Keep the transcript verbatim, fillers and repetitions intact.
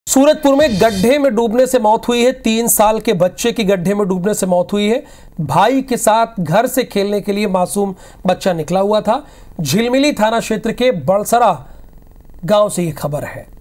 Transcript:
सूरजपुर में गड्ढे में डूबने से मौत हुई है। तीन साल के बच्चे की गड्ढे में डूबने से मौत हुई है। भाई के साथ घर से खेलने के लिए मासूम बच्चा निकला हुआ था। झिलमिली थाना क्षेत्र के बड़सरा गांव से यह खबर है।